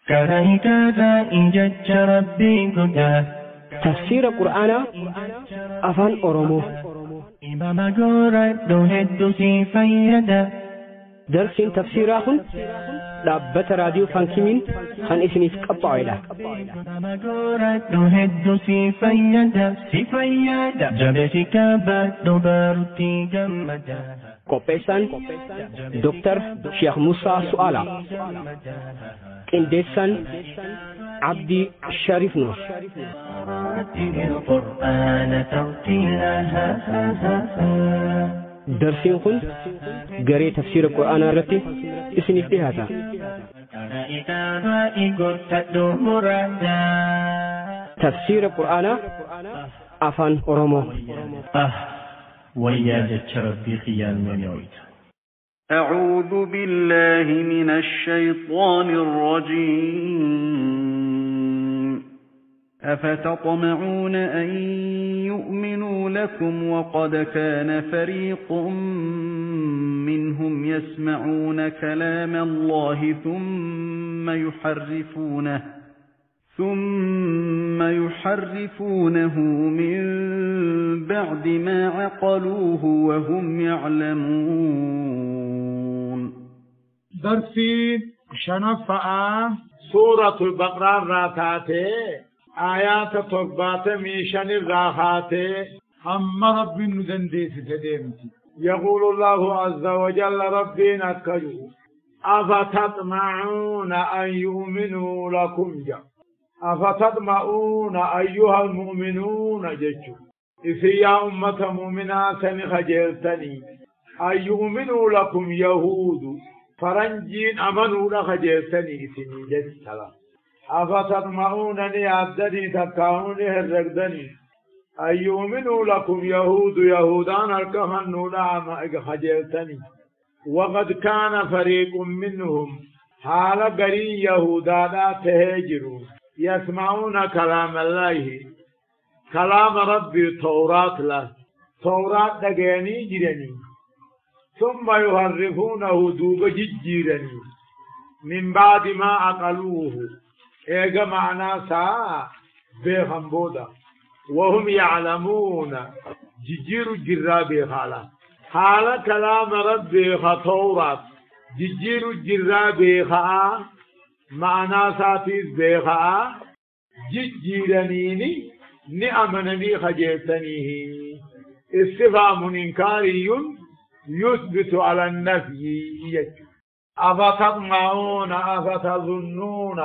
كرهت إن جج ربي قدا تفسير القرآن أفان أورومو إمام قرأت هد سيفيدا درس تفسيرهم دابة راديو فانكيمين خان إسنيف قطعيلا إمام قرأت هد سيفيدا جبسك بعد بارتي جمدا قبيسان دكتور شيخ موسى سؤالا إنديسان عبدي الشريف نور رتل القرآن ترتيلا درسين كن قري تفسير القرآن الرتي إسنيف بهذا تفسير القرآن أفان أورومو ويا ربي خيال من يويت أعوذ بالله من الشيطان الرجيم أفتطمعون أن يؤمنوا لكم وقد كان فريق منهم يسمعون كلام الله ثم يحرفونه من بعد ما عقلوه وهم يعلمون درسي شنفاء سورة البقرة راتاتي آيات تربات ميشان الراحاتي أما رب ندنديس تديمتي يقول الله عز وجل ربنا كجو أفتطمعون أن يؤمنوا لكم جا أفتطمعون أيها المؤمنون ججو إذا يا أمة مؤمنة خجلتني أن يؤمنوا لكم يهود فرنجين أمنوا لخجلتني سني جد سلام أفتطمعونني عبدني تكاوني هرقدني أن يؤمنوا لكم يهودان الكهنوا لعما خجلتني وقد كان فريق منهم حال قري يهودا لا تهجروا يسمعون كلام الله كلام ربي توراة دقيني جرني ثم يحرفونه دوب ججيرني من بعد ما عقلوه ايغا معنا سا بهم بودا وهم يعلمون ججير الجرابي حال كلام ربي خطورات ججير الجرابي خا معنا ساتيز بيخا ججيرنيني نعمنني خجيتنيه استفهام إنكاري يثبت على النفي أفتطمعون أفتظنون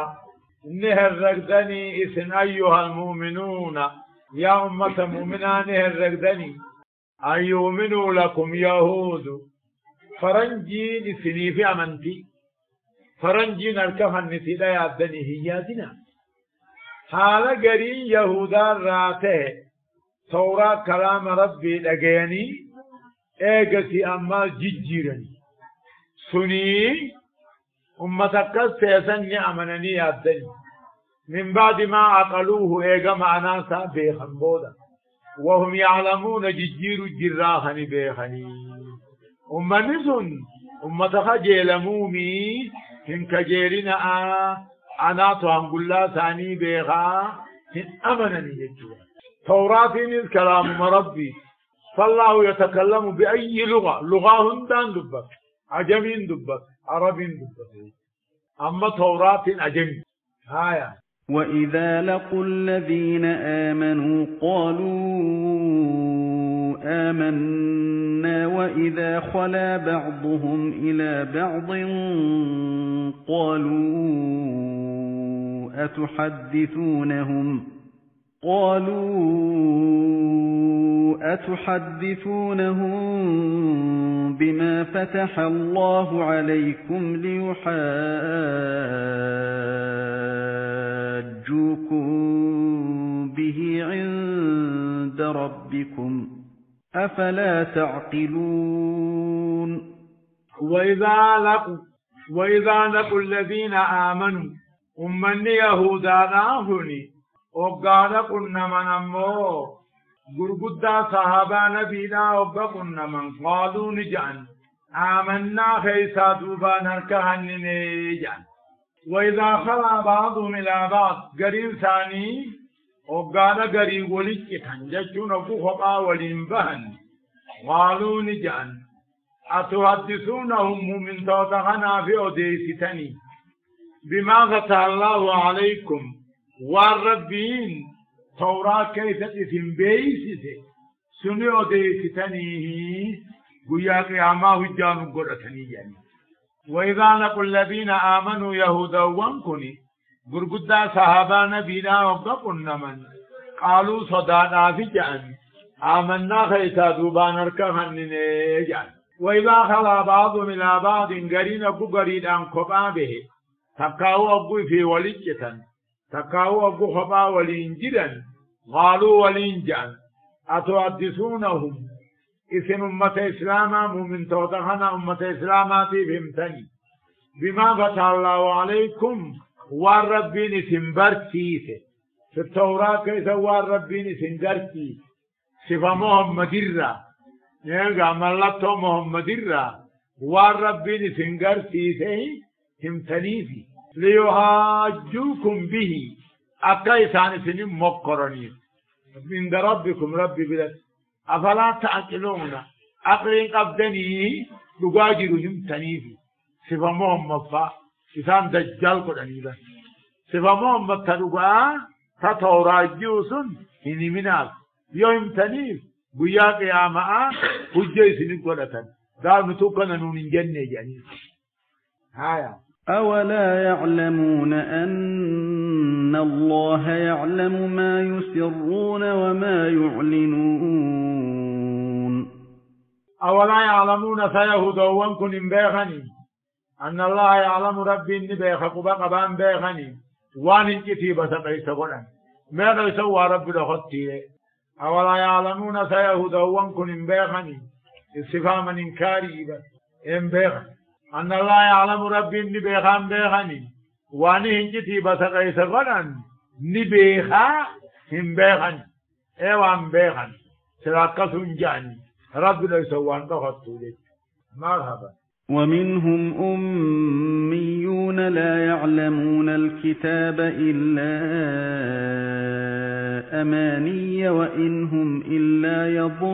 نهرقدني إسن أيها المؤمنون يا أمة مؤمنة نهرقدني أن يؤمنوا لكم يهود فرنجين سني في أمنتي فرنجين الكفن نسيلا يعدني هياتنا حال قري يهودا راته توراة كلام ربي لقيني ايقتي أما ججيرني سني أمتك سيسني أمنني يعدني من بعد ما عقلوه ايقا معنا سابيخن بودا وهم يعلمون ججير الجراخني بيخني أمنسن أمتك جيلمومي هن كجيرنا أنا تهنقل الله ثاني بيخا هن أمنني يجوا توراتين كلام ربي فالله يتكلم بأي لغة هندان دبك عجمين دبك عربين دبك أما توراتين عجمين هايا وإذا لقوا الذين آمنوا قالوا آمنا وإذا خلا بعضهم إلى بعض قالوا أتحدثونهم بما فتح الله عليكم ليحاجوكم به عند ربكم أفلا تعقلون وإذا لقوا الذين آمنوا أمن يهودا ناهني وقال قلنا من أمو غرغدا صحابة نبينا وقلنا من قالوا نجعن آمنا خيسا دوبا نركهن نجعن وإذا خلا بعضهم إلى بعض قرين ثاني وقال قرين ولك تنججون فخبا ولنبهن قالوا نجان أتحدثونهم من توتغنا في أديستني بما فتح الله عليكم والربين توراة كيف تنبيسته سني أديستني قيا قياما هجان قرأتني يعني وإذا لقوا الذين آمنوا يهودا وانكني قرقدا صحابا نبينا وقفنا من قالوا صدانا في جان آمنا خيسا دوبان اركهن جان وإذا خلا بعضهم إلى بعض قرين أبو قريد عن قبا به تقاو أبو في وليجة تقاو أبو خبا ولينجدا قالوا ولينجان أتحدثونهم اسم أمة إسلاما من توتخنا أمة إسلاما فهمتني بما فتح الله عليكم والربين سنبرتيسه في التوراة كيف والربين سنبرتيسه صفة محمد الرّا يلقى ملته محمد الرّا والربين سنبرتيسه همتنيسي ليهاجوكم به أكايسان سنين مقرنين من ربكم ربي بلد أفلا تعقلون أقلين قبدني لقاجرهم تنيفي صفة محمد فا إسان دجال قرآني بس صفة محمد تلقى تتوراجيوسن إني منال يوم تنيف بيا قياما حجي سنين قرآن دار نتوقنا نون جنة جانيس هايا أولا يعلمون أن الله يعلم ما يسرون وما يعلنون أولا يعلمون سيهدون كن بيغني أن الله يعلم ربي إني بيخق بقبان بيغني وان الكتيبة سقيس قرآن ماذا يسوى ربي لخطيه أولا يعلمون سيهدون كن بيغني استفهام إنكاري إن بيغني أن الله يعلم ربي إني بيخان بيغني واني هنجتي بسقى يسغنن نبيخا هم بيغني ايوان بيغني سلاكسون جاني رب لا يسوان تخطو لك مرحبا ومنهم أميون لا يعلمون الكتاب إلا أماني وإنهم إلا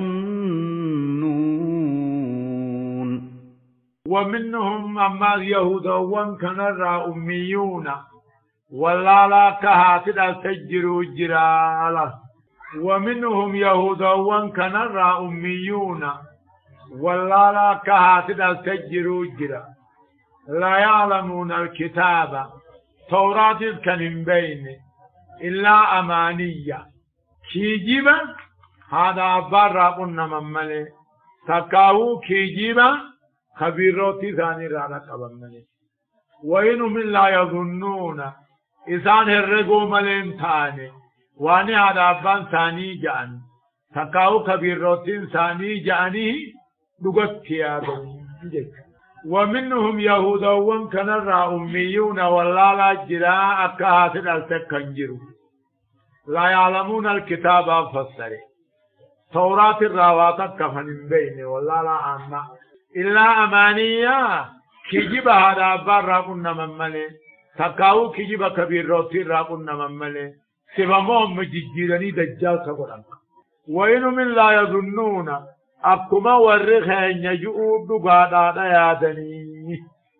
يظنون ومنهم أما اليهود وان كنرى أميون ولا لا كهاتدا سجروا جرالا ومنهم يهود وان كنرى أميون ولا لا كهاتدا سجروا جرا لا يعلمون الكتاب توراة كان بين إلا أمانية كيجيبا هذا برا قلنا ممالي تكاو كيجيبا خبيروتي ثاني رانا قبمني وإنهم لا يظنون إسان هرقو ملين ثاني واني هذا أبان ثاني جان تقاو خبيروتي ثاني جاني دقت كيادون ومنهم يهود وان كنرى أميون ولا لا جراء أكاهات التكنجروا لا يعلمون الكتاب فسره توراة الراوات كفن بين ولا لا عنا إلا أمانية كجيب هذا برا كنا مملي تكاو كجيب كبير روتي را كنا مملي سبمهم مجيجيراني دجال سقران وإنهم لا يظنون أبكما ورخ يجؤوا دقادا يادني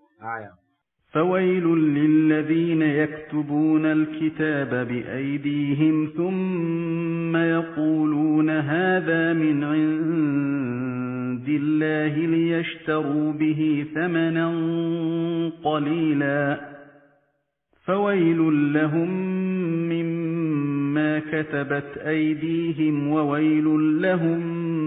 فويل للذين يكتبون الكتاب بأيديهم ثم يقولون هذا من عند الله ليشتروا به ثمنا قليلا فويل لهم مما كتبت أيديهم وويل لهم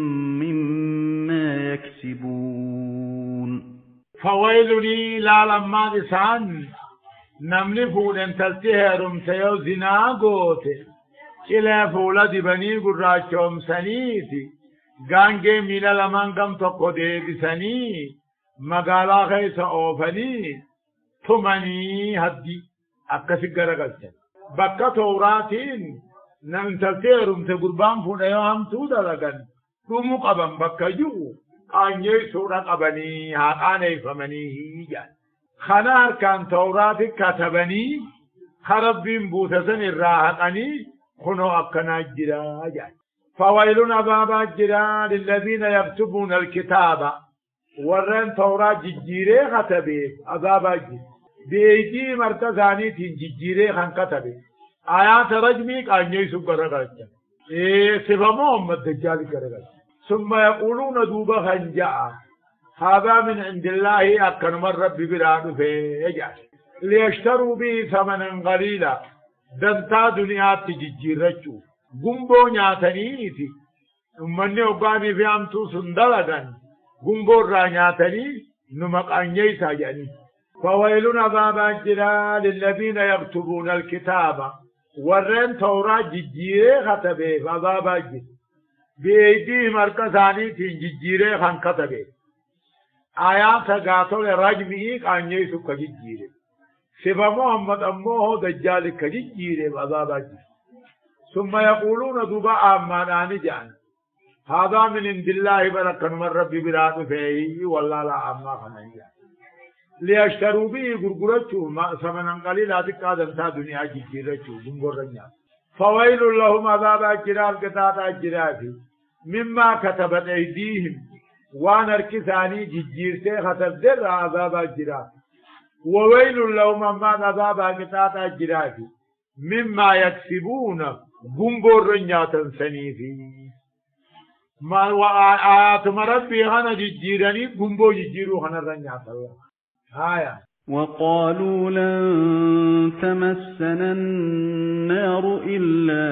مما يكسبون فويل لي لا لما لسان نمني فولن تلتهرم سيو زناغوتي إلى فولد بني قراشوم سنيتي غانجي ميلا لمن كم تقودي بسني مغالا خيس أوفني ثمني هدي أكسي غرغلتن بكا توراتين نمن تلتهرم سيقربان فوليو هم تودا لغن تومو قبن بكا جو أنجي سورة قبني هاتاني فمني هيجان خنار كان تورات كتبني خربين بوتسن الراحقني خنو أكنا جرا جان فويل أبابا جرا للذين يكتبون الكتاب ورن توراة جيري كتبه أبابا جرا بيجي مرتزاني تين جيري خان كتبه آيات رجمي كان يسوع كرغلت سبا محمد دجال كرغلت ثم يقولون دوبا خنجاء هذا من عند الله أكن من ربي براد فيجعل ليشتروا به ثمنا قليلا دنتا دنيا تجيرچو غمبو نياتنيتي امني وقامي في امتو سندلغن غمبو را نياتني نمقانيي ساجاني فويلنا بابا جرا للذين يكتبون الكتاب ورن توراة جيجيري خطبه بابا جرا بيدي مركزاني تجيجيري خان خطبه آيات غاتو لرجمي قانيي سو كجيجيري سبا محمد أمه دجال كجيجيري بابا جرا ثم يقولون دوبا آمانان جان هذا من عند الله بركن من ربي براد فيه والله لا أما خنيا ليشتروا به غرغرتو ما ثمنا قليلا تقادم دنيا جيرتو غرغرنيا فويل لهم عذاب اجرال كتاب اجرافي مما كتبت ايديهم وانا اركثاني جيرته خطب در عذاب اجراف وويل لهم ما عذاب كتاب اجرافي مما يكسبون غرغرنيا تنسنيفي ما وآيات مربي هنا جيراني غمبو جيرو هنا رنيا الله آية وقالوا لن تمسنا النار إلا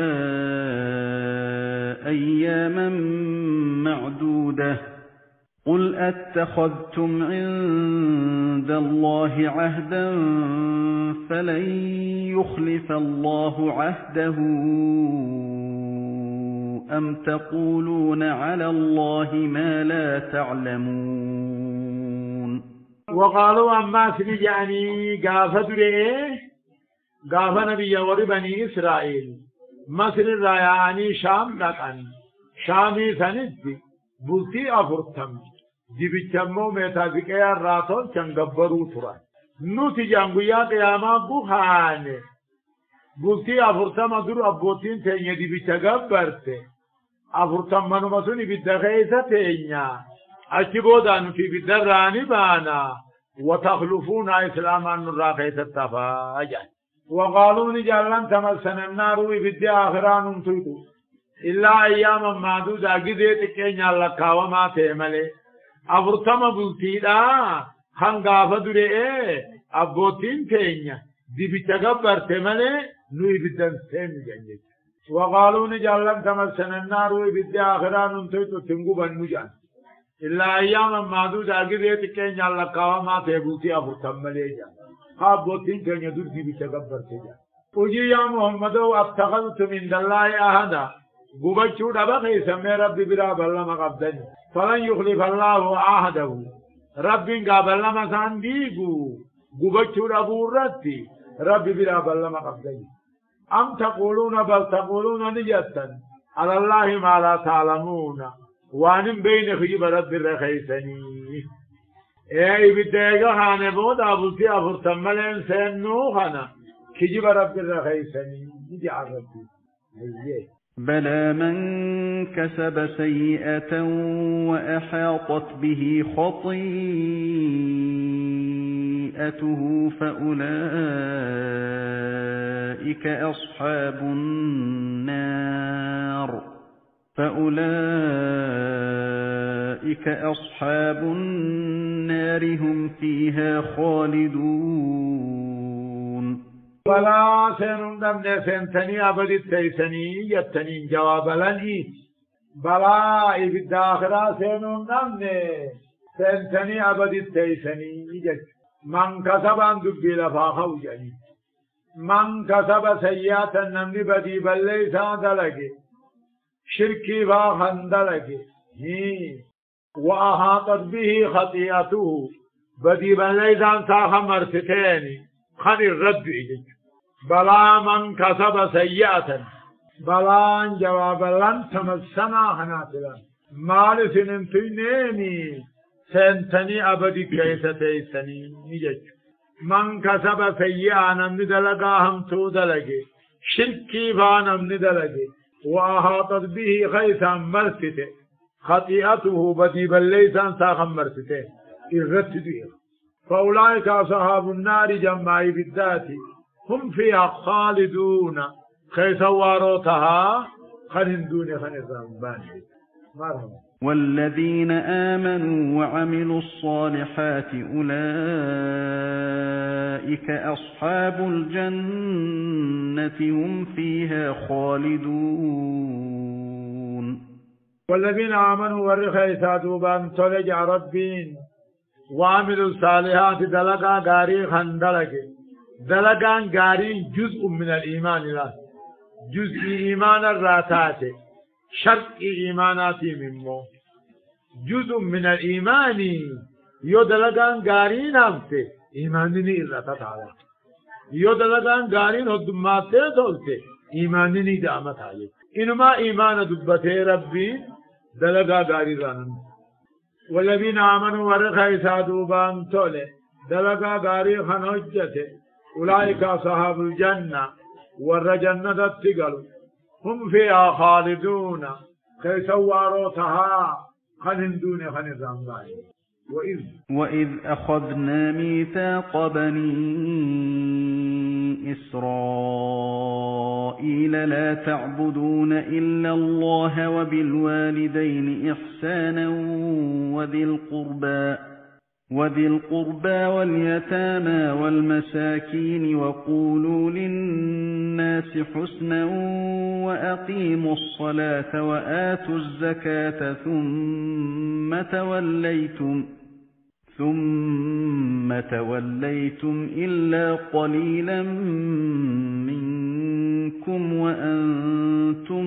أياما معدودة قل أتخذتم عند الله عهدا فلن يخلف الله عهده أم تقولون على الله ما لا تعلمون وقالوا أما سنجاني قافت رئيه قاف نبي وربني إسرائيل مصر الرياني شام لكن شامي سند بلتي أفرتم جبتمو ميتازكي الراتون چنگبرو تران نوتي جانگويا قياما بخاني بلتي أفرتم در أبوتين تيني دي بچگبرته أفرتم منو مسوني بدخيسة تيني أشبودان في بدراني بانا وتخلفون إسلاما نراقيت التفاجأ وقالوا نجعلن تمسنا النار وبدي آخران تيتو إلا أياما معدودة قديت كينيا لكا وما تيملي أفرتم بلتيدا خنقافة درئي أبوتين كينيا دي بتغبر تيملي نوي بدن سيم جنجت وقالوا نجعلن تمسنا النار وبدي آخران تيتو تنقوبا نجعل إلا أياما معدودة قديت كينيا لكا وما تيبوتي أفرتم مليجا أبوتين كينيا دي بتغبر تيجا وجي يا محمد اتخذت من الله أحدا قبچو دبخي سمي ربي براب الله مقبدني فلن يخلف الله عهده ربي قابل لما سانديقو قبچو دبو رتي ربي براب الله مقبدني أم تقولون بل تقولون نجتا على الله ما لا تعلمون وانم بين خجب رب الرخيسني اي بدايقا خانه بود ابوتي افرتمالين سنو خانا خجب رب الرخيسني نجي عربي بلى من كسب سيئة وأحاطت به خطيئته فأولئك أصحاب النار هم فيها خالدون بلا سنون دمنا سنتني أبدي تيسني يتنين جواب لنهي بلا إبد آخرا سنون دمنا سنتني أبدي تيسني من كسب عن دبي لفاقه جني من كسب سيئة نمني بدي بل ليس دلقي شركي فاخن دلقي وأحاطت به خطيئته بدي بل ليس ساخ مرتين خن الرد إجج بلا من كسب سيئة بلا جواب لن تمسنا هناتلا مال سننتينيني سنتني أبدي كيسة تيسني نجج من كسب سيئا نمن دلقا هم تو دلقي شركي فانم ندلقي وأحاطت به خيسا مرسته خطيئته بدي بليسان ساخا مرسته الرتدير فأولئك أصحاب النار جمعي بالذات هم فيها خالدون خيسا واروتها خنندون خنزان مرحبا والذين آمنوا وعملوا الصالحات أولئك أصحاب الجنة هم فيها خالدون والذين آمنوا ورخيسا دوبان تلجع ربين وعملوا الصالحات دلقا غاري خندلق دلقا غاري جزء من الإيمان له جزء إيمان الراتات شرط إيماناتي ممو جزء من الإيمان يدلقان غارين أمسي إيمانني إرطة تعالى يدلقان غارين هدماتي دولتي إيمانني دامت عليك إنما إيمان دبتي ربي دلقا غاري رانم والذين آمنوا ورخي سادوبان تولي دلقا غاري خنجته أولئك أصحاب الجنة والرجنة التقل هم فيها خالدون كيسواروتها خنندون خنزان وإذ أخذنا ميثاق بني إسرائيل لا تعبدون إلا الله وبالوالدين إحسانا وذي القربى واليتامى والمساكين وقولوا للناس حسنا وأقيموا الصلاة وآتوا الزكاة ثم توليتم إلا قليلا منكم وأنتم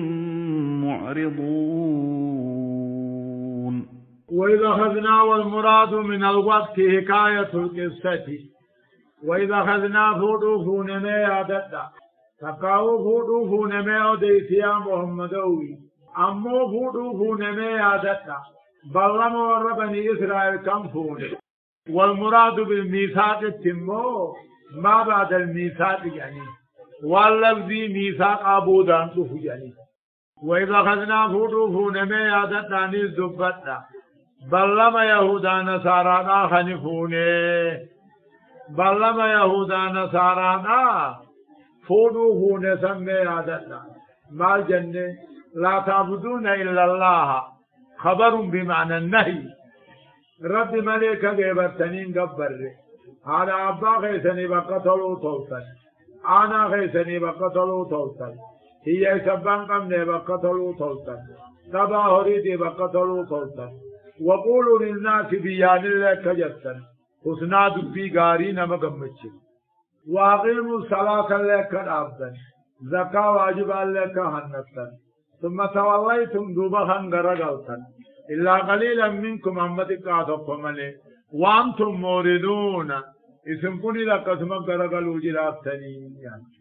معرضون وإذا أخذنا والمراد من الوقت حكاية القصة وإذا أخذنا فوضوفون ما يعدد تقاو فوضوفون ما يعديسيا محمدوي أمو فوضوفون ما يعدد بلما وربني إسرائيل كم فون والمراد بالميثاق التمو ما بعد الميثاق يعني واللفظي ميثاق أبودان تفو يعني وإذا أخذنا فوضوفون ما يعدد نيز دبتنا بلما يهودا نصارانا خنفونه بلما يهودا نصارانا فوضوفون سمي عددنا ما الجنة لا تعبدون إلا الله خبر بمعنى النهي رب ملك غيبرتنين قبر هذا أبا خيسني بقتلوا توتا أنا خيسني بقتلوا توتا هي سبان قمني بقتلوا توتا تبا هريدي بقتلوا توتا وقولوا للناس بيان الله كجسن حسنا دبي غارين مغمچ واقيموا الصلاة الله كدابن زكاة واجب الله كهنتن ثم توليتم دوبخن غرغلتن إلا قليلا منكم أمتك آتوكم عليه وأنتم موردون اسم كوني لقسم غرغلوا جلابتني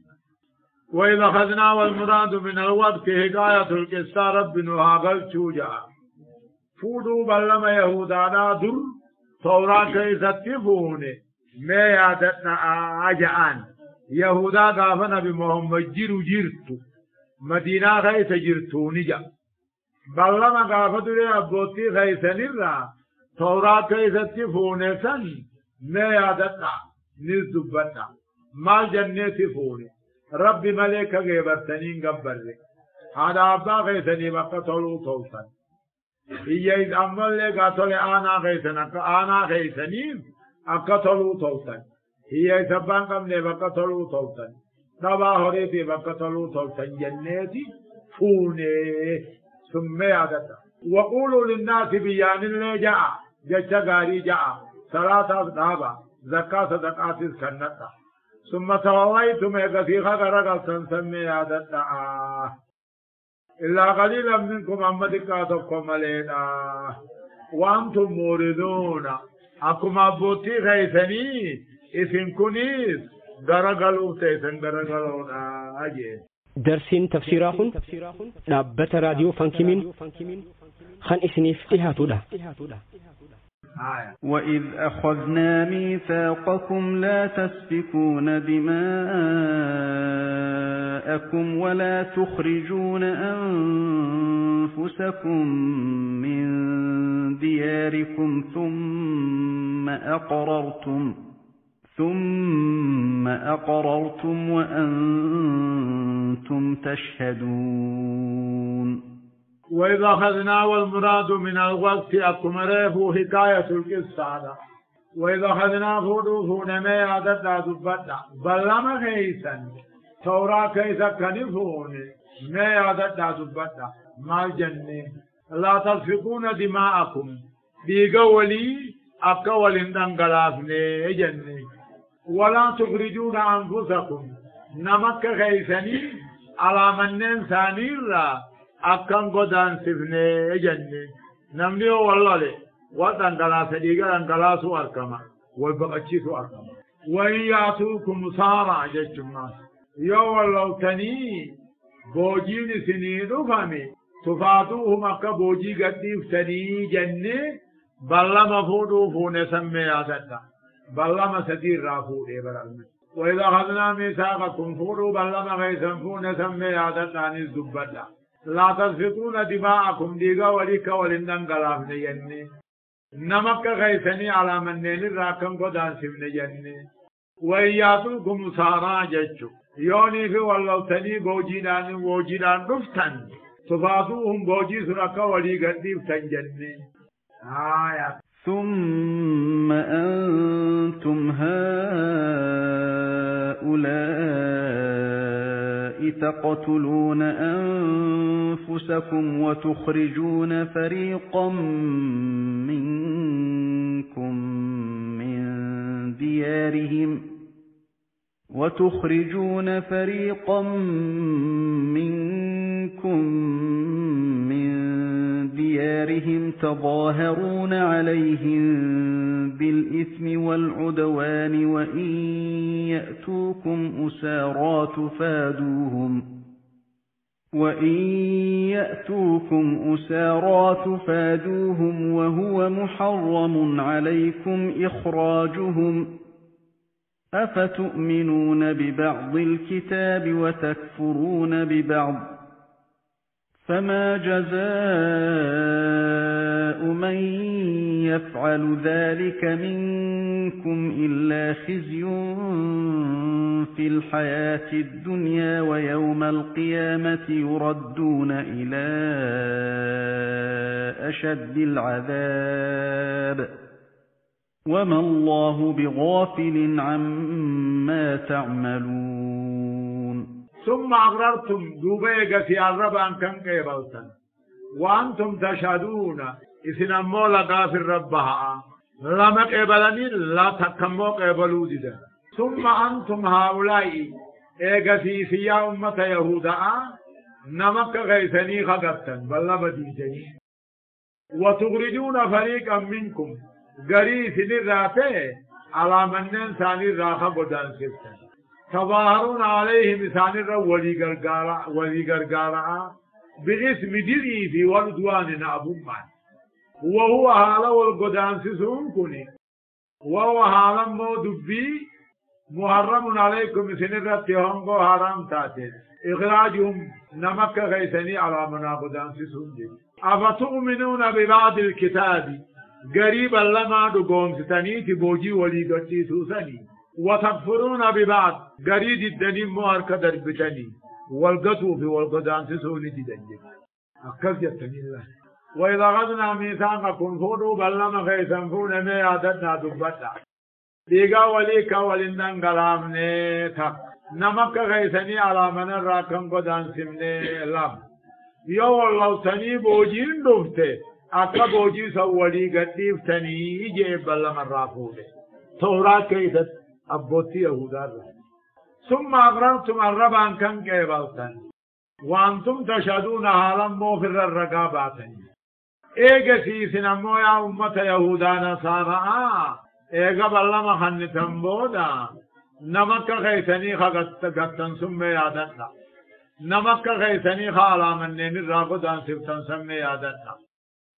وإذا أخذنا والمراد من الوقت حكاية القصة رب نهاغل چوجا فودو بلما يهودانا در تورا كيست فونه ما يادتنا آجعان يهودا غافنا بمحمد جرتو مدينة غيث جرتو نجا بلما غافتو لي أبوتي غيث نرى تورا كيست فونه سن ما يادتنا نزدبتنا ما جنة فونه رب ملك غيبتنين قبر هذا أبا غيثني بقتلوا توسن هي إذ أمال لك أتولي أنا غيثنين أقتلوا توسن هي سبان قم لي بقتلوا توسن نبا هريتي بقتلوا توسن جنتي فوني ثم يعدت وقولوا للناس بيان اللي جاء جشا غاري جاء صلاة أصدابا زكاة صدقات كنتا ثم توليتم كثيرا غرقا سنسمي عدد إلا قليلا منكم أمتك أتوكم علينا وأنتم موردون أكم أبوتي غيثني إذن كنيس غرقلوا تيسن غرقلون أجي درسين تفسيراهن لابت راديو فانكمين خان إسنيف إهاتو وإذ أخذنا ميثاقكم لا تسفكون دماءكم ولا تخرجون أنفسكم من دياركم ثم أقررتم وأنتم تشهدون. وإذا أخذنا والمراد من الوقت أكمره حكاية القصة. وإذا أخذنا فودوفون ما عدد دبتا بلما كيسا تورا كيسا كنفون ما عدد دبتا ما الجنة لا تسفكون دماءكم بيقولي أكوال دنقلافني جنة ولا تخرجون أنفسكم نمك كيسني على من ثاني أكن قدان سفني جنة نمني والله وطن قلاس ديقا قلاس أركما والبقشيس أركما وإن يأتوكم سارع ججما يو والله تني بوجين سنين فمي تفاتوهم أكا بوجي قديف تني جنة بلا مفودو فون سمي آسدا بلا مسدير رافو إبرالمي وإذا أخذنا ميثاقكم فودو بلا مغيثن فون سمي آسدا عن الزبدا لا تسفكون دماءكم ديغا وليك ولندن غلاف نيني نمك غيثني على من نين راكم قدان سفن جني وإياتوكم سارا ججو يوني في والله تني بوجيدان رفتن تفاتوهم بوجي سرك ولي قديف تنجني ثم أنتم هؤلاء تقتلون أنفسكم وتخرجون فريقا منكم من ديارهم تظاهرون عليهم بالإثم والعدوان وإن يأتوكم أسارى تفادوهم وهو محرم عليكم إخراجهم أفتؤمنون ببعض الكتاب وتكفرون ببعض فما جزاء من يفعل ذلك منكم إلا خزي في الحياة الدنيا ويوم القيامة يردون إلى أشد العذاب وما الله بغافل عما تعملون. ثم أقررتم دوبيك في الربان كان قيبلتا وأنتم تشهدون إذن المولى غافر ربها لما قيبلني لا تكمو قيبلوا ددا. ثم أنتم هؤلاء إيغسي في أمة يهودا نمك غيثني خقبتا بل بديجني وتخرجون فريقا منكم غريث للرافع على من ثاني راخ بدان سبتا تظاهرون عليه مثال ولي غرغارا باسم دلي في والدوان أبوما وهو حالا والقدان سسون كني وهو حالا مودبي محرم عليكم سنرتهم حرام تاتي إخراجهم نمك غيثني على منابدان سسون دي. أفتؤمنون ببعض الكتاب قريبا لما دقوم ستنيتي بوجي ولي قتي سوسني وتكفرون ببعض قريد الدنيم مهارك دربتني والقطوف والقدان سسوني تدنجي أكف جتني الله. وإذا غضنا ميثاقكم فودوا بلما غيثا فون ما عددنا دبتا ديغا وليك ولندن قلامني تق نمك غيثني على من الراكم قدان سمني لم يو الله تني بوجين دفته أكا بوجي سوالي قديف تني جيب بلما الرافوده تورات كيست أبوتي يهودار. ثم أقررتم الربان كان قيبلتا وأنتم تشهدون حالا موفر الرقاباتني إيجا سيسنا مويا أمة يهودا نصارى إيجا بلما خنتن بودا نمك غيثني خقتن سمي يادتنا نمك غيثني خالا منين الراقودان سبتن سمي يادتنا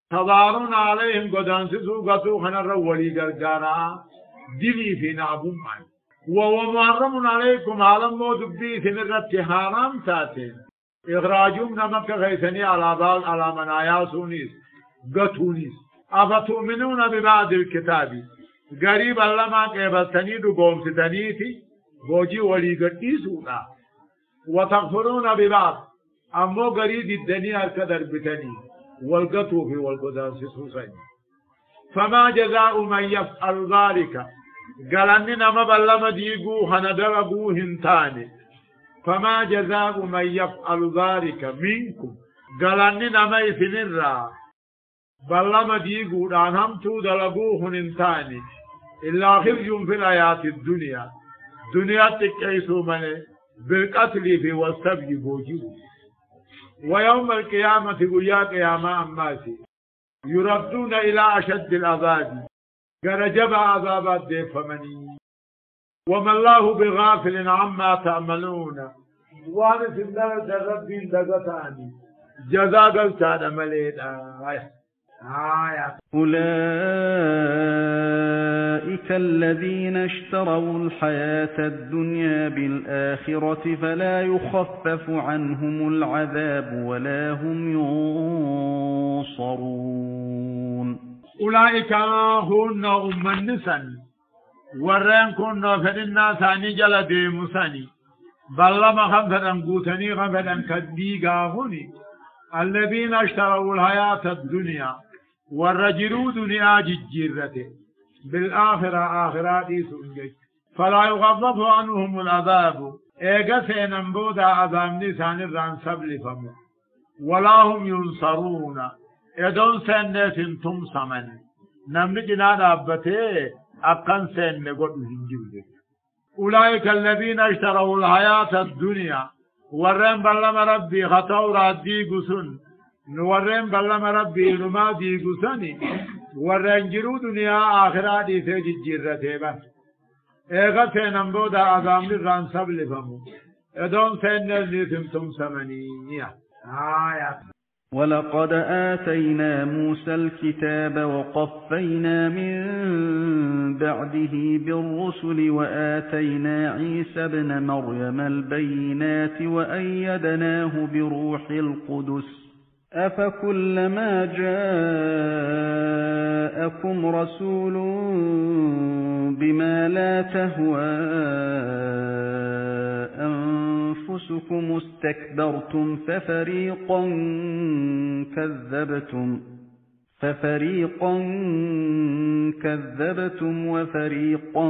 تظاهرون عليهم قدان سسو قطو خنر ولي قرقارا دلي في نابون مان وهو محرم عليكم عالم موت بدي سنرت حرام ساتين إخراجهم نمك غيثني على بال على منايا سونيس قطونيس أفتؤمنون ببعض الكتاب قريب الله ما قبلتني دو قوم ستنيتي بوجي ولي قديسونا وتغفرون ببعض أمو قريب الدنيا الكدر بتني والقطو في والقدان سسوسين فما جزاء من يفعل ذلك قال أننا ما بلما ديقو هندرقو هنتاني فما جزاء من يفعل ذلك منكم قال أننا ما يفنر بلما ديقو دانهم دلقو هنتاني إلا خرج في الآيات الدنيا دنيا تكيسو من بالقتل في والسبي بوجيه ويوم القيامة قيا قياما أماسي يردون إلى أشد العذاب قرجب عذابات ديفمني وما الله بغافل عما تعملون وارث الدرجة ربي دقتاني جزاء قلتان مليدا أولئك الذين اشتروا الحياة الدنيا بالآخرة فلا يخفف عنهم العذاب ولا هم ينصرون أولئك هن النسان ورين كنا فإننا ثاني جلدي مساني بلما خنفدن قوتني خنفدن كديقا هني الذين اشتروا الحياة الدنيا والرجلوا دنيا ججيرته بالآخرة آخرات سنجي فلا يغضب عنهم العذاب إيقا سينبودا عذاب نسان الران سبل فمو ولا هم ينصرون إدون سنة تمسمن نمجنا رابطه أقن سنة قد هنجوده أولئك الذين اشتروا الحياة الدنيا ورين بلما ربي خطور عدي قسن نورين بلما ربي نما دي قسني ورين جرو دنيا آخرات دي سيجي جيرته بس ايغا سينمبودا عظام لغان سبل فمو ادون سينل نتمتم سمنية ولقد آتينا موسى الكتاب وقفينا من بعده بالرسل وآتينا عيسى ابن مريم البينات وأيدناه بروح القدس أفكلما جاءكم رسول بما لا تهوى أنفسكم استكبرتم ففريقا كذبتم وفريقا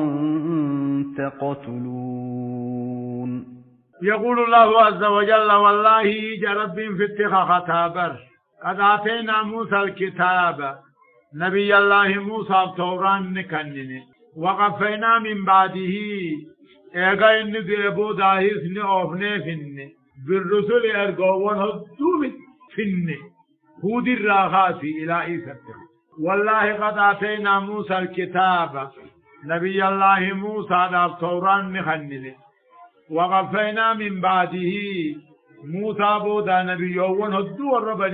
تقتلون يقول الله عز وجل والله جرب في اتخاذ خطابر قد آتينا موسى الكتاب نبي الله موسى التوران نكنن وقفينا من بعده ايغا ان ديبو داهيس ني اوفني فين بالرسل ارغوون هدوم فين هود الراغاتي الى عيسى والله قد آتينا موسى الكتاب نبي الله موسى التوران نكنن وقفينا من بعده موسى بودا نبيون هدو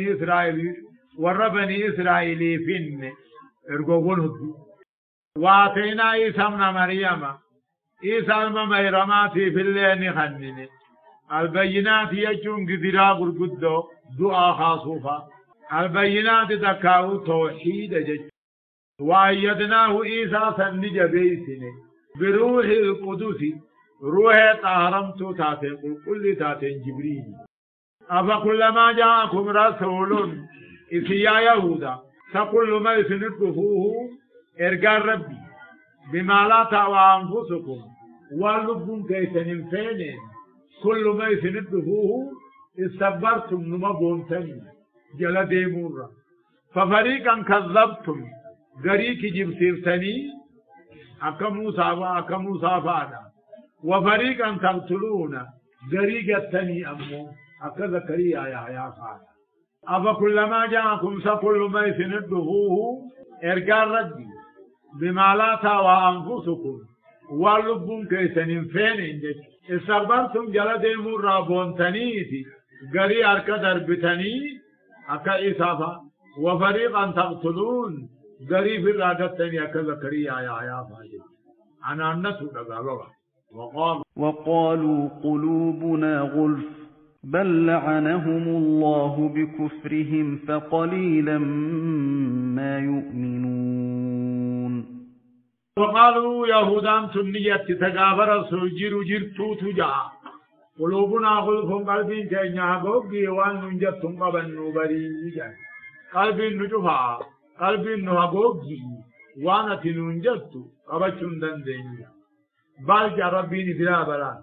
وربني إسرائيل فين ارغوون هدو واتينا عيسى ابن مريم عيسى المميرماتي في الليل خنن البينات يجون قدرا قرقدو دعا خاصوفا البينات تكاو توحيد جج وأيدناه عيسى سنج بيسن بروح القدس روح طهرمتو تاتين كل تاتين جبريل أفكلما جاءكم رسول إسيا يهودا فكل ما يسندفوه إرقى ربي بما لا تعوى أنفسكم واللبون كيسن فين كل ما يسندفوه استكبرتم نمبون تاني جل ديمورا ففريقا كذبتم غريك جبتيرتني أكا موسى فادا وفريقا تقتلون غريقتني أمو أكا زكريا يا فادا أفكلما جاءكم سكل ما يسندفوه إرقى ربي بما لا تعوى أنفسكم واللبون كيسن فين استكبرتم جل ديمورا بونتنيتي غري أركا دربتني أكا إسافا وفريقا تقتلون قريب الرادتني كذكريا يا فاجد أنا النسو لقالوا وقالوا قلوبنا غلف بل لعنهم الله بكفرهم فقليلا ما يؤمنون وقالوا يهودان تنية تتقابر سجير جرتو تجا قلوبنا غلف قلبين كينيا غوغي وان ننجتم قبل نبريجا قلبين نجفا قلبين نهغوغي وانا تننجتو قبل دندين بل ربين إدرابا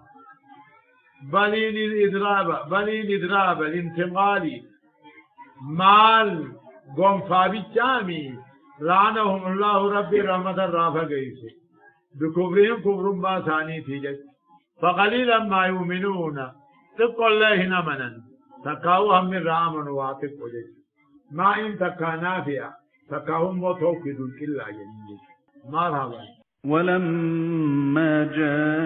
بلين إدراب الانتقالي مال قوم فابتامي لعنهم الله ربي رحمة الرافة قيسي بكفرهم كفر ما ثاني تيجت فقليلا ما يؤمنون تقول الله نمنا تقاوهم من رامن واقف وجد ما إن تقا نافع تقاوهم وتوكد الكلا جنجي مرحبا ولما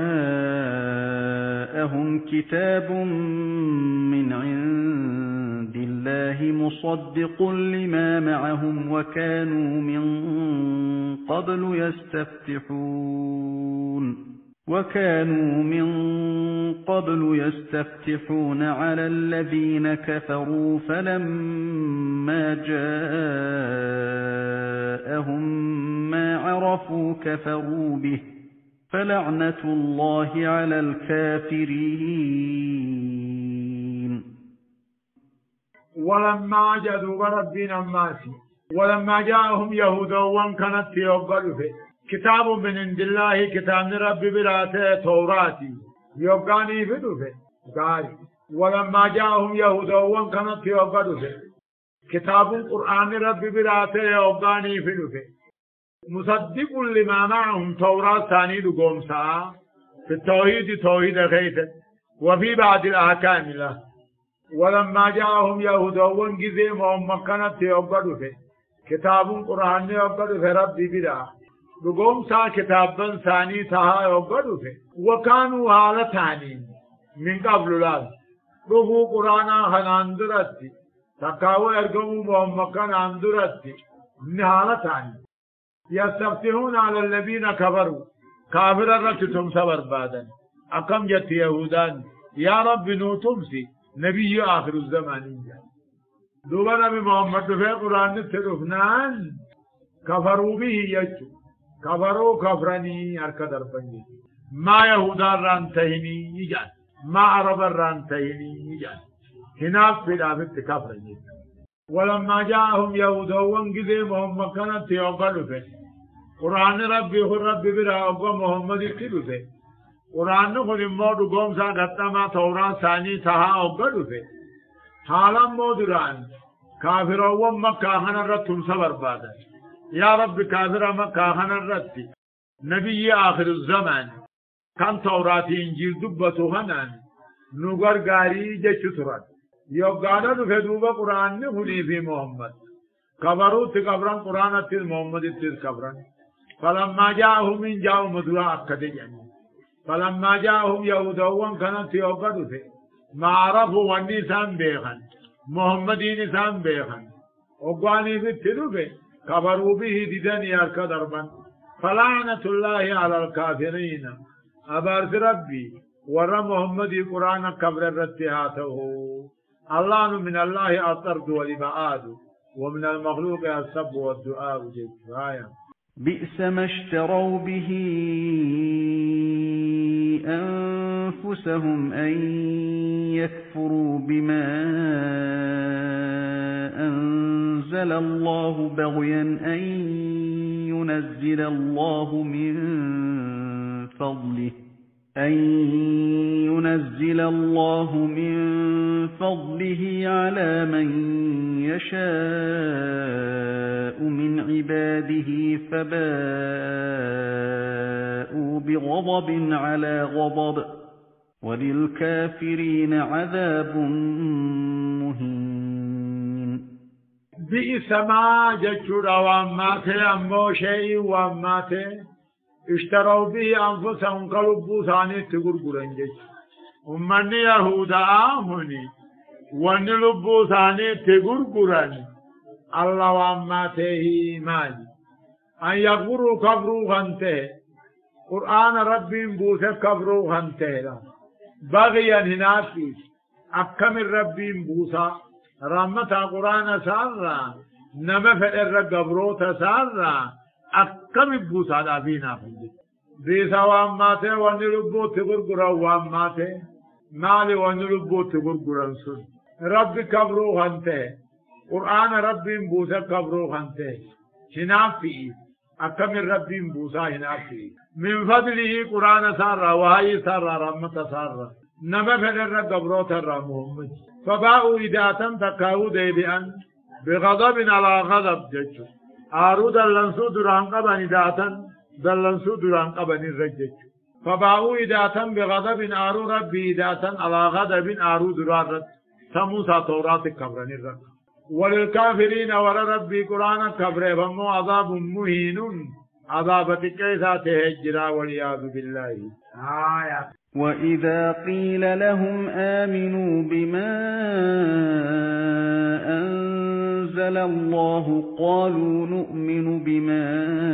جاءهم كتاب من عند الله مصدق لما معهم وكانوا من قبل يستفتحون على الذين كفروا فلما جاءهم ما عرفوا كفروا به فلعنة الله على الكافرين ولما جاءوا ربنا ماسي ولما جاءهم يهود وانكنت يوغلوا كتاب من عند الله كتاب رب براته توراتي يوغاني فدوه قال ولما جاءهم يهود وانكنت يوغلوا كتاب القرآن رب براته يوغاني فدوه مصدق لما معهم توراة ثاني لقومسا في التوحيد توحيد غيث وفي بعض الأحكام له ولما جاءهم يهود وانجزهم ومكانت يوغلوا كتاب القرآن يوغلوا في رب براته لقومسا كتابا ثاني تها يوغلوا وكانوا حالتاني من قبل لا رفو قرآن خناندرتي تقاوى ارقموا ومكان اندرتي من حالتاني يستفتحون على الذين كفروا كافر رتتم سبر بادا أقم جت يهودان يا رب نوتمسي نبي آخر الزمان دوبا نبي محمد في القرآن نترفنان كفروا به يجو كفروا كفرني أركدر بني ما يهودان رانتهني يجان ما عرب رانتهني يجان هناك في الآفت كفرني ولما جاءهم يهود وانجزهم مكانت يوغلوا قرآن ربي خل ربي برا أبو محمد يقلوا قرآن خل الموت قوم سا غطما توران ثاني تها أوغلوا حالا مودران كافر ومكا خنرتهم سبر بادا يا رب كافر مكا خنرتي نبي آخر الزمان كان توراتي انجيل دبتو خنان نوغر غاري جچو ترات يوغانا دفدوبا قرآن نخلي في محمد كبروا تكبران قرآن اتر محمد اتر كبران فلما جاءهم من جاءوا مدرا أكد يعني فلما جاءهم يهودوان كانت يوغدوا في ما عرفوا والنسان بيخن محمدين نسان بيخن وقواني في التلوبة كبروا به ديدان يارك دربان فلعنة الله على الكافرين أبارس ربي ورى محمد قرآن كبر الرتهاته الله من الله الطرد والإبعاد ومن المخلوق السب والدعاء جزايا بئس ما اشتروا به أنفسهم أن يكفروا بما أنزل الله بغيا أن ينزل الله من فضله على من يشاء من عباده فباءوا بغضب على غضب وللكافرين عذاب مهين بئس ما جچورا واماته امو شيء واماته اشتروا به انفسهم قلبوا ثاني تغرغرن جچ امن يهودا آمني ونلبوا ثاني تغرغرن الله واماته مالي أن يغفروا كبروا غنته قرآن ربي بوسه كبروا غنته بغيا هنافي أكم ربي بوسا رحمة قرآن سارا نما فئر قبروت سارا أكم بوسا دابينا فندي ديسا واماته ونلبو تغرقرا واماته مالي ونلبو تغرقرا سن ربي كبروا غنته قرآن ربي بوسه كبروا غنته هنافي أكم ربي بوسا هنافي من فضله قرآن سارا وهي سارا رحمة سارا نما فدر قبروت الرحمة فباءوا إداتا تكاو ديبئا بغضب على غضب جج آرود اللنسو دران قبن إداتا دلنسو دران قبن الرجج فباءوا إداتا بغضب آرو ربي إداتا على غضب آرو دران سموسى تورات كبرن الرق وللكافرين ور ربي قرآن كبره فمو عذاب مهين عذابتك كيسا تهجرا والعياذ بالله وإذا قيل لهم آمنوا بما أنزل الله قالوا نؤمن بما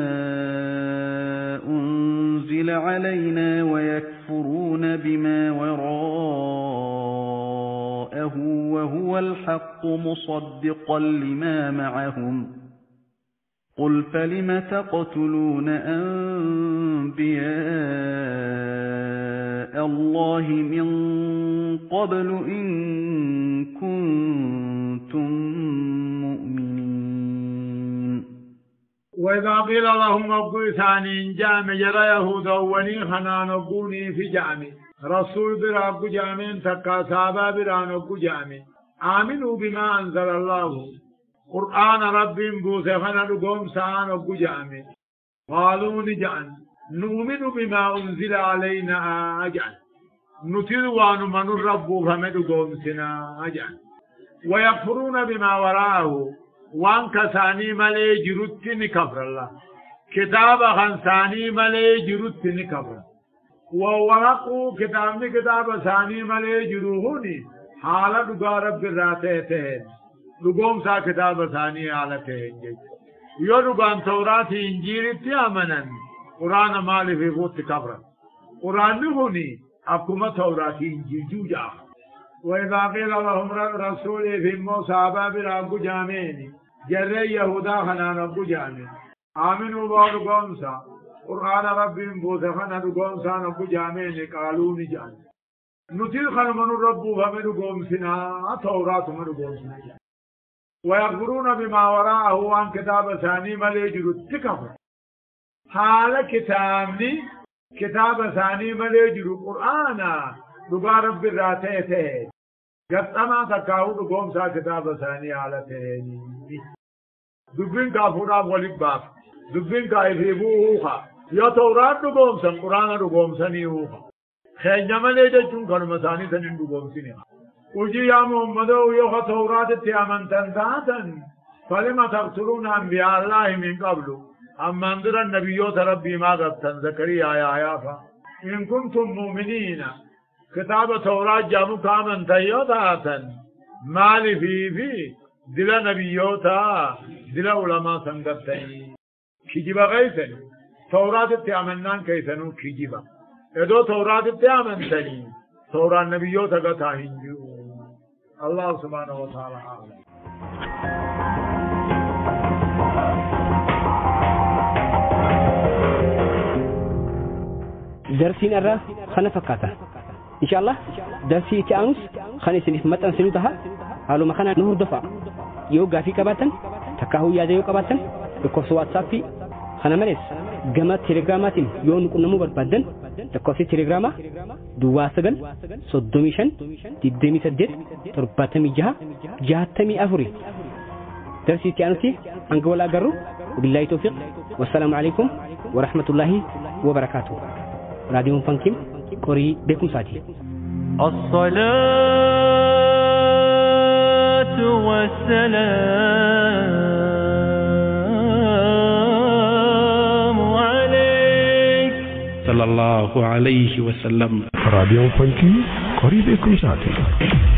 أنزل علينا ويكفرون بما وراءه وهو الحق مصدقا لما معهم قل فلم تقتلون أنبياء الله من قبل إن كنتم مؤمنين وإذا قيل لهم أبقوا ثاني جامع جرى يهود أولي خنان أبقوني في جامع رسول برا أبقوا جامع تكا صحابة برا أبقوا جامع آمنوا بما أنزل الله قرآن ربي بوسفنا لقوم سان أبقوا جامع قالوا نجعل نؤمن بما أنزل علينا أجعل نتلوان من الرب فمد قوم سنا أجعل ويكفرون بما وراءه وان كثاني ملي جرتني كفر الله كتاب خنساني ملي جرتني كفر وورقوا كتاب ثاني ملي جروهني حالة رب راتهتهن لقوم سا كتاب ثاني حالتهن يرغان تورات انجيل تيامنا قرآن مالي في غوت كفر قرآن نهني أكما تورات انجيل جوجا وإذا قيل لهم رسول في موسى برابو جامعين جرى يهودا خنان أبو جامع آمنوا بارو قومسا قرآن ربهم بوثخنا قومسا نبو جامعين قالوا نجان نتيل خنمن ربو فمن قومسنا تورات من قومسنا ويغفرون بما وراءه وان كتاب ثاني مليجر التكفر حال كتابني كتاب ثاني مليجر قرآنا لقى رب الراتيته قطما تكاو قوم سا كتاب ثاني حالته دبين كافورا ولك باف دبين كايفيبوها يا تورات قوم سن قرآن قوم سنيوها خيجما ليجون كانوا ثاني ثاني قوم سنيها وجي يا محمد يا تورات تيامن تنتاتن فلما تقتلون انبياء الله من قبل اما انذر النبيوت ربي ما قتن زكريا يا فا ان كنتم مؤمنين كتاب تورات جامو كامن تيوتاتن مالي في دل نبيوتا دل علماء سنگتين كجيبا غيثن تورات تيامنان كيسنو كجيبا ادو تورات تيامنتني تورات نبيوتا قتاهنجو الله سبحانه وتعالى أعلم درسين الرا خنا فكاتا إن شاء الله درسي تأنس خنا سنف متن سنوتها قالوا ما خنا نور دفع يوقع في كباتن تكاهو ياديو كباتن يكوسو واتسابي خنا مريس جماعة تليجراماتين يوم كنا مو بربادن تكوسي تليجراما دواسجن صدوميشن تدمي سدد ترباتمي جهتمي أفري درسي تأنسي أنقولا جرو وبالله توفيق والسلام عليكم ورحمة الله وبركاته راديو فانكيم قري بكم ساتي الصلاة والسلام عليك صلى الله عليه وسلم راديو فانكيم قري بكم ساتي